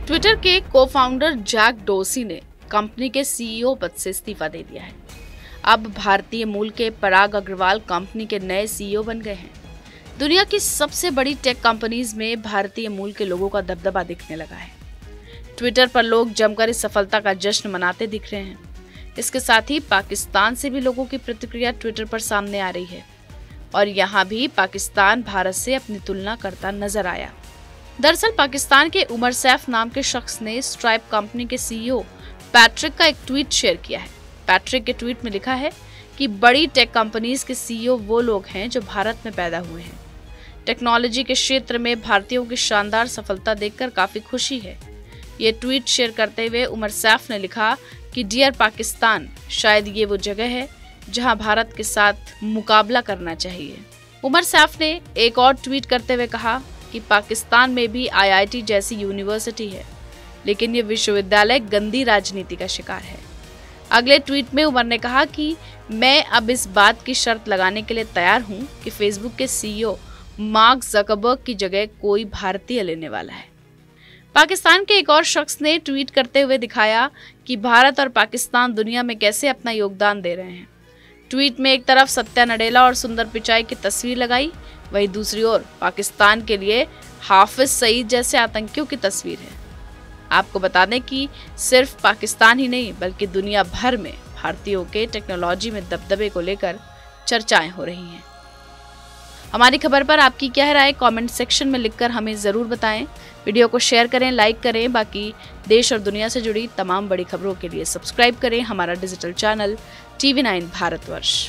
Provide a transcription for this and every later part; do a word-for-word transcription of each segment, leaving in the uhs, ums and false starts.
Twitter के co-founder Jack Dorsey ने company के सीईओ पद से इस्तीफा दे दिया है। अब भारतीय मूल के पराग अग्रवाल कंपनी के नए सीईओ बन गए हैं। दुनिया की सबसे बड़ी टेक कंपनीज में भारतीय मूल के लोगों का दबदबा दिखने लगा है। ट्विटर पर लोग जमकर इस सफलता का जश्न मनाते दिख रहे हैं। इसके साथ ही पाकिस्तान से भी लोगों की प्रतिक्रिया ट्विटर पर सामने आ रही है और यहाँ भी पाकिस्तान भारत से अपनी तुलना करता नजर आया। दरअसल पाकिस्तान के उमर सैफ नाम के शख्स ने स्ट्राइप कंपनी के सीईओ पैट्रिक का एक ट्वीट शेयर किया है। पैट्रिक के ट्वीट में लिखा है कि बड़ी टेक कंपनीज के सीईओ वो लोग हैं जो भारत में पैदा हुए हैं। टेक्नोलॉजी के क्षेत्र में भारतीयों की शानदार सफलता देखकर काफी खुशी है। ये ट्वीट शेयर करते हुए उमर सैफ ने लिखा कि डियर पाकिस्तान, शायद ये वो जगह है जहां भारत के साथ मुकाबला करना चाहिए। उमर सैफ ने एक और ट्वीट करते हुए कहा कि पाकिस्तान में भी आईआईटी जैसी यूनिवर्सिटी है, लेकिन ये विश्वविद्यालय गंदी राजनीति का शिकार है। अगले ट्वीट में उमर ने कहा कि मैं अब इस बात की शर्त लगाने के लिए तैयार हूं कि फेसबुक के सीईओ मार्क ज़करबर्ग की जगह कोई भारतीय लेने वाला है। पाकिस्तान के एक और शख्स ने ट्वीट करते हुए दिखाया कि भारत और पाकिस्तान दुनिया में कैसे अपना योगदान दे रहे हैं। ट्वीट में एक तरफ सत्या नडेला और सुंदर पिचाई की तस्वीर लगाई, वहीं दूसरी ओर पाकिस्तान के लिए हाफिज सईद जैसे आतंकियों की तस्वीर है। आपको बता दें कि सिर्फ पाकिस्तान ही नहीं बल्कि दुनिया भर में भारतीयों के टेक्नोलॉजी में दबदबे को लेकर चर्चाएं हो रही हैं। हमारी खबर पर आपकी क्या राय कमेंट सेक्शन में लिखकर हमें जरूर बताएं। वीडियो को शेयर करें, लाइक करें। बाकी देश और दुनिया से जुड़ी तमाम बड़ी खबरों के लिए सब्सक्राइब करें हमारा digital channel TV nine Bharatvarsh.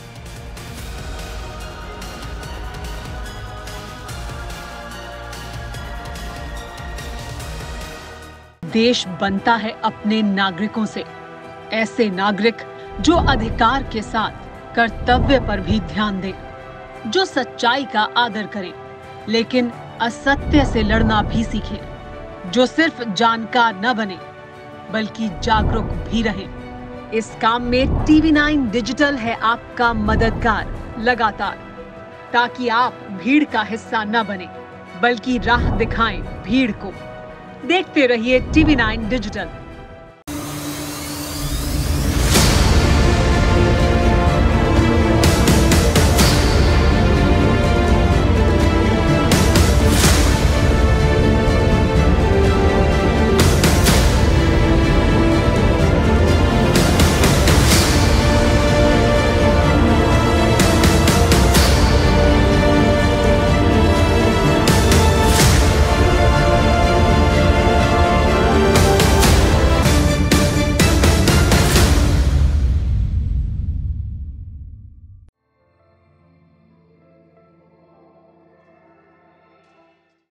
देश बनता है अपने नागरिकों से, ऐसे नागरिक जो अधिकार के साथ कर्तव्य पर भी ध्यान दें, जो सच्चाई का आदर करें लेकिन असत्य से लड़ना भी सीखें, जो सिर्फ जानकार न बने बल्कि जागरूक भी रहें। इस काम में टीवी नाइन डिजिटल है आपका मददगार लगातार, ताकि आप भीड़ का हिस्सा न बने बल्कि राह दिखाएं भीड़ को। देखते रहिए टीवी नाइन डिजिटल।